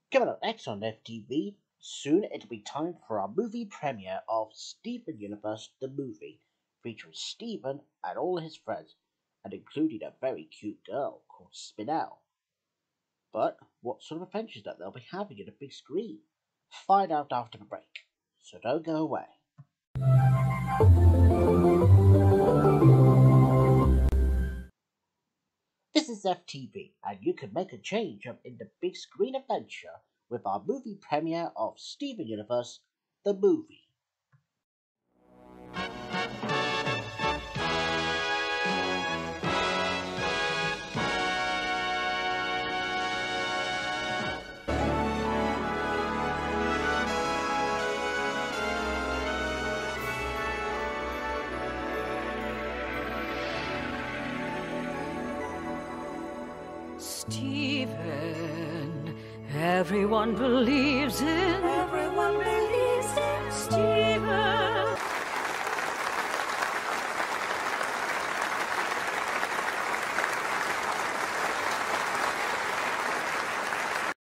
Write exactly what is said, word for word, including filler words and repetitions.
Coming up next on F T V, soon it'll be time for our movie premiere of Steven Universe the Movie, featuring Steven and all his friends, and including a very cute girl called Spinell. But what sort of adventures that they'll be having in the big screen? Find out after the break, so don't go away. This is F T V, and you can make a change in the big screen adventure with our movie premiere of Steven Universe, the movie. Steven, everyone believes in. Everyone